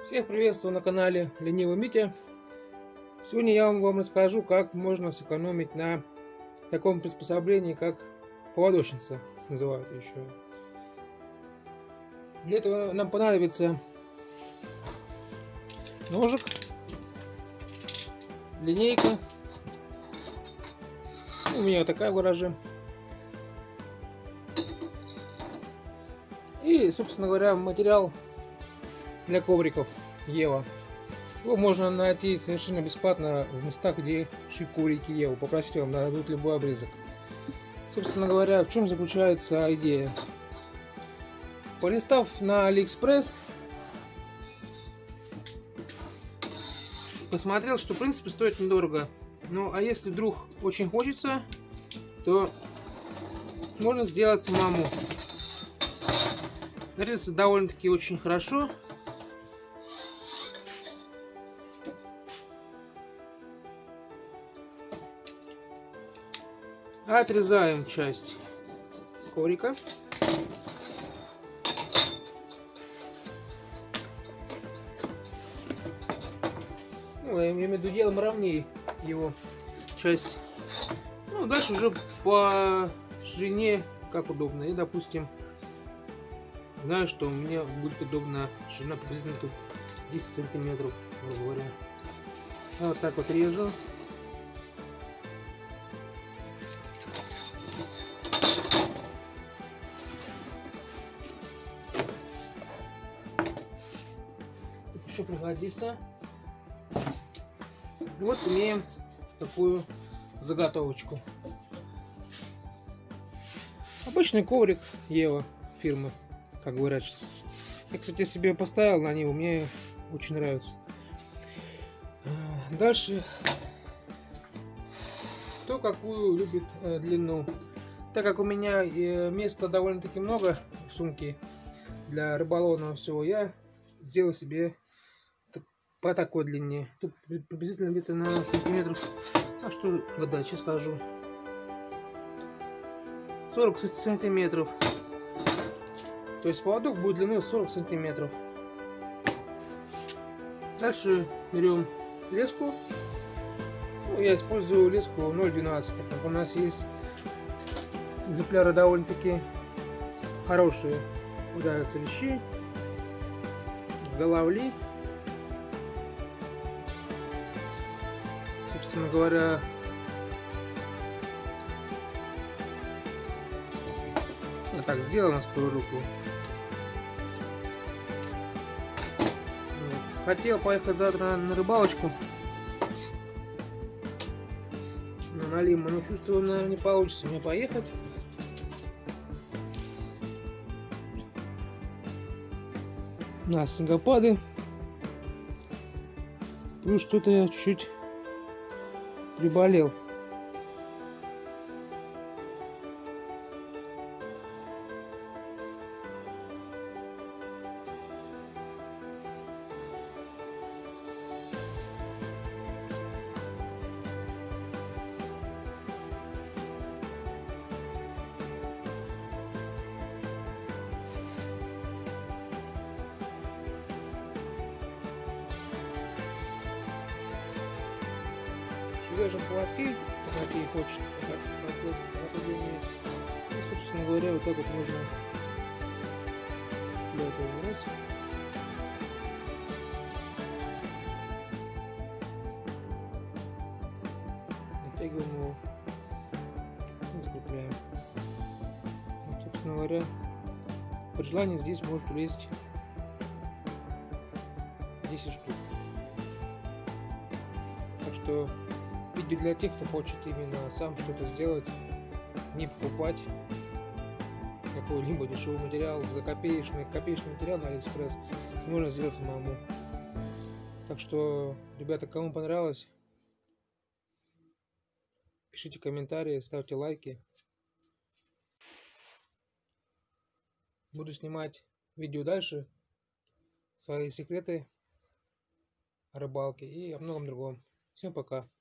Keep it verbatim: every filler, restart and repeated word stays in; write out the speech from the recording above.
Всех приветствую на канале Ленивый Митя. Сегодня я вам расскажу, как можно сэкономить на таком приспособлении, как поводочница, называют еще. Для этого нам понадобится ножик, линейка, у меня такая в гараже, и, собственно говоря, материал для ковриков Ева. Его можно найти совершенно бесплатно в местах, где шьют коврики Ева. Попросите, вам дадут любой обрезок. Собственно говоря, в чем заключается идея? Полистав на Алиэкспресс, посмотрел, что в принципе стоит недорого. Ну а если вдруг очень хочется, то можно сделать самому. Смотрится довольно-таки очень хорошо. Отрезаем часть коврика. Ну, я имею в виду, делаем ровнее его часть. Ну, дальше уже по ширине как удобно. И, допустим, знаю, что мне будет удобно ширина приблизительно тут десять сантиметров, грубо говоря. Вот так вот режу. Еще пригодится. И вот имеем такую заготовочку. Обычный коврик Ева фирмы, как говорят сейчас. Я, кстати, себе поставил на него, мне очень нравится. Дальше, кто какую любит э, длину. Так как у меня э, места довольно-таки много в сумке для рыболовного всего, я сделал себе по такой длине. Тут приблизительно где-то на сантиметров, а что гадать, сейчас скажу, сорок сантиметров. То есть поводок будет длиной сорок сантиметров. Дальше берем леску. Ну, я использую леску ноль двенадцать, так как у нас есть экземпляры довольно-таки хорошие. Удаются лещи, головли. Собственно говоря, вот так сделано на скорую руку. Хотел поехать завтра на рыбалочку на Лиму, но чувствую, наверное, не получится мне поехать. На снегопады. Плюс что-то я чуть-чуть приболел. Вяжем поводки, какие хочет, нападение. И, собственно говоря, вот так вот можно цеплять его раз. Натягиваем его и закрепляем. Вот, собственно говоря, при желании здесь может влезть десять штук. Так что видео для тех, кто хочет именно сам что-то сделать, не покупать какой-либо дешевый материал за копеечный, копеечный материал на Алиэкспресс, можно сделать самому. Так что, ребята, кому понравилось, пишите комментарии, ставьте лайки. Буду снимать видео дальше, свои секреты о рыбалке и о многом другом. Всем пока.